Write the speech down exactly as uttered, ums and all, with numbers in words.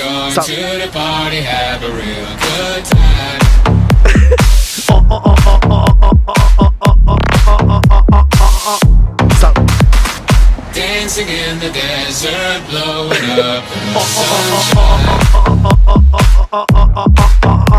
Going Stop. to the party, have a real good time. Stop. Dancing in the desert, blowing up in the sunshine.